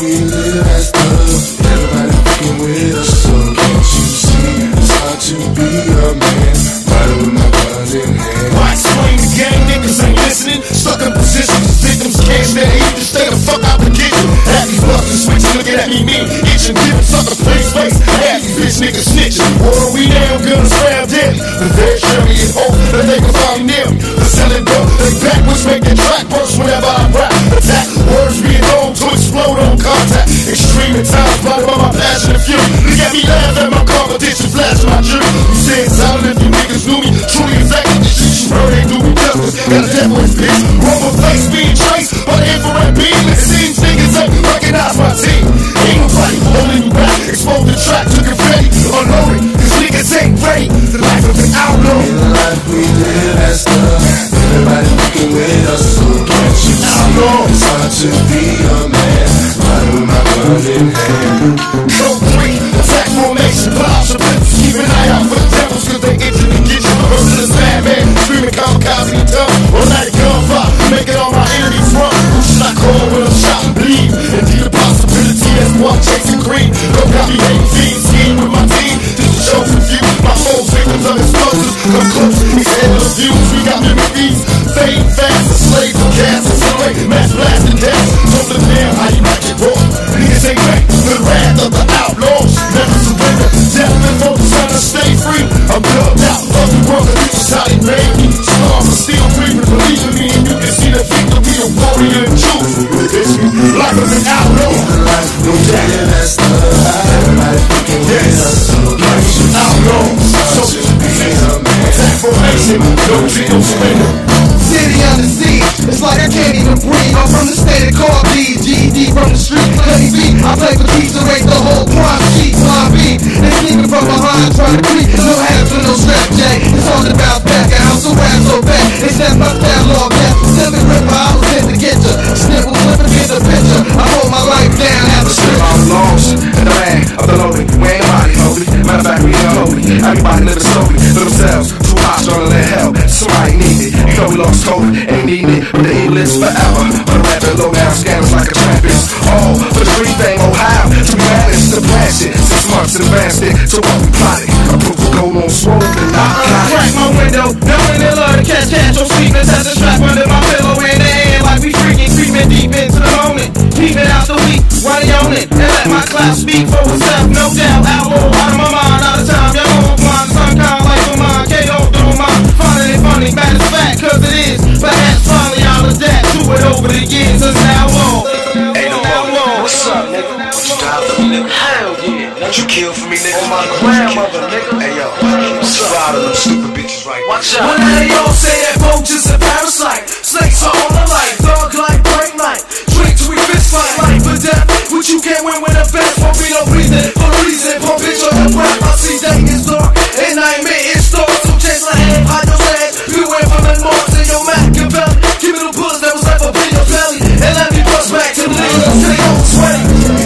we live as thugs. Everybody fucking with us, so can't you see? It's hard to be a man, riding with my guns in hand. Why explain the game? Niggas ain't listening. Stuck in positions, victims can't stand heat. Just stay the fuck out the kitchen. Half these bucks switching, looking at me mean, itching, giving suckers place face. Half these bitch niggas snitching. War we down, guns slam deadly. The dead Sherry is hope that they can find near me. The selling dope, they backwards make their track worse whenever I rap. Attack words being known to explode on contact. Extreme at times, blinded by my passion and fury. Look at me laugh at my competition, flashing my jury. You say it's solid if you niggas knew me. Truly exactly the shit you heard ain't do me justice. Got a death wish bitch, rubber face being traced by the infrared beam. It seems niggas ain't recognize my team. Ain't nobody holding you back. Expose the track to confetti, unloading. Cause niggas ain't ready. The life of an outlaw. In the life we live as thugs. Everybody fucking with us, so can't you see? It's hard to be a man, riding with my guns in hand. Code 3, attack formation, blobs and flips. Keep an eye out for the devils, cause they itching to get you. Merciless madman, screaming kamikaze and tongue. All night gunfire, making all my enemies run. Who should I call when I'm shot and bleed? Indeed a possibility, that's one chasing green. Don't got me hating fiends, skiing with my team. Just to show some view, my foes, victims of explosives. Come close, these endless views, we got memories. Fade fast, a slave for gas, accelerate, mass blasting death. Don't look down, how you might get raw. Niggas ain't ready, the wrath of the outlaws. Never surrender, death before the sun to stay free. I'm dubbed out of the world, cause this is how they made me. Stars are still breathing, believe in me, and you can see the victory of warrior and truth. It's life of an outlaw. The life we live as thugs. Everybody fucking with us, so can't you see? Outlaw, It's hard to be a man. attack formation, no treat, no surrender. City under siege, it's like I can't even breathe. I'm from the state of car beat, GD from the street, Cuddy beat. I play for keys to rate the whole crime sheet. My beat, they sneaking from behind, trying to creep. No hands with no strap, Jay. It's all about back, a house so rap so bad. They said my style law, that silly ripper, I was in to get ya. Sniffle, flipping, get the picture. I hold my life down as a strip. I'm lost in the land of the lonely. We ain't body holy. Matter of fact, we unholy. Everybody living slowly for themselves. Too hot, stronger than hell. Somebody need it. You know we lost hope, ain't needing it. But the evil is forever. But the rapid low down scams like a trappist. All for the free thing, oh how to be managed to blast it. 6 months in advance it to what we plotted. Approve of gold on swole and not Crack my window, knowing they love to catch on sweetness as a strap under my pillow in the hand like we freaking creeping deep into the moment. Peeping out the week, while they own it, and let my class speak for itself. No doubt, outlaw, out of my mind, out of time. Y'all know I'm blind, some kind of like for mine. KO, don't mind, finding it funny, matter of fact, cause it is. Perhaps finally out of that, do it over the years, it's an outlaw. Hey, Napoleon, what's up, nigga? What you dialed up, nigga? Hell yeah. What you kill for me, nigga? My grandmother, nigga. Hey, yo, what's up? Proud of them stupid bitches right now. Watch out. When they all say that boat is a parasite, snakes are all alike, dog like bright light. Drink till we fist fight, life or death. What you can't win with a fence, won't be no breathing. For a reason, pump bitch on the breath. I see day is dark, and nightmare is dark. So chase my hand, hide your legs. Be away from the marks in your Makaveli. Give me the bullets that was left up in your belly, and let me bust back to the niggas till they gon' sweaty.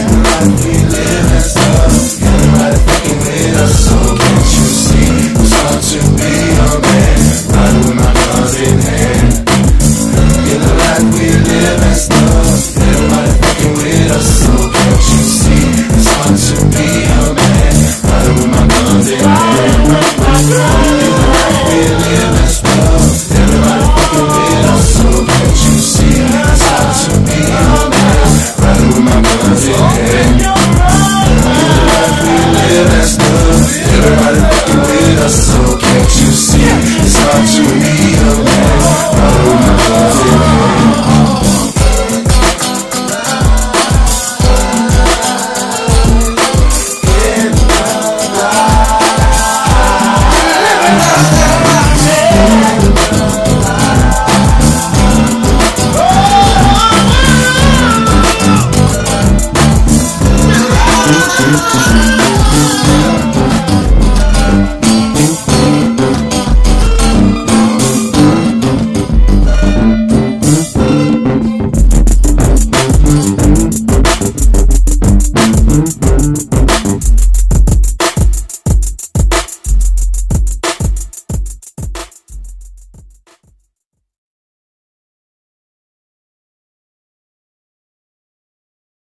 We live as thugs. Everybody fucking with us, so can't you see? It's hard to be a man, riding with my guns in hand. In the life we live as thugs. Everybody fucking with us, so can't you see? It's hard to be a man, riding with my guns in hand. In the life we live as thugs. Everybody fucking with us, so can't you see? It's hard to be a man, riding with my guns in hand. Everybody fucking with us, so can't you see? It's hard to be a man, riding with my guns in hand.